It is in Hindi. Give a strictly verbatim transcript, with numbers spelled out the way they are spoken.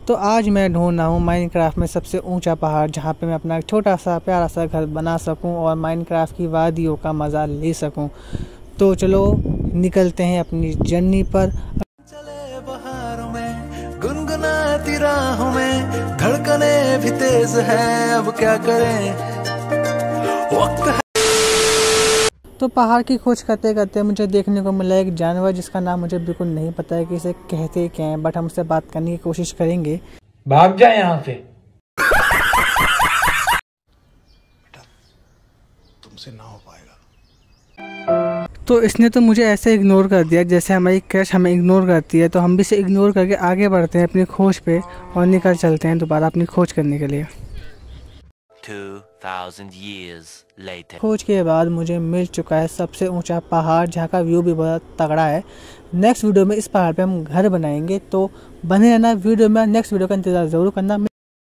तो आज मैं ढूंढ रहा हूँ माइनक्राफ्ट में सबसे ऊंचा पहाड़, जहाँ पे मैं अपना छोटा सा प्यारा सा घर बना सकूँ और माइनक्राफ्ट की वादियों का मज़ा ले सकूँ। तो चलो निकलते हैं अपनी जर्नी पर। चले बहारों में गुनगुनाती राहों में, धड़कने भी तेज है, अब क्या करें वक्त है। तो पहाड़ की खोज करते करते मुझे देखने को मिला एक जानवर, जिसका नाम मुझे बिल्कुल नहीं पता है कि इसे कहते क्या हैं, बट हम उससे बात करने की कोशिश करेंगे। भाग जाए यहाँ से। बेटा तुमसे ना हो पाएगा। तो इसने तो मुझे ऐसे इग्नोर कर दिया जैसे हमारी क्रश हमें इग्नोर करती है। तो हम भी इसे इग्नोर करके आगे बढ़ते हैं अपनी खोज पे और निकल चलते हैं दोबारा अपनी खोज करने के लिए। two thousand years later. खोज के बाद मुझे मिल चुका है सबसे ऊंचा पहाड़, जहाँ का व्यू भी बहुत तगड़ा है। नेक्स्ट वीडियो में इस पहाड़ पे हम घर बनाएंगे, तो बने रहना वीडियो में। नेक्स्ट वीडियो का इंतज़ार ज़रूर करना।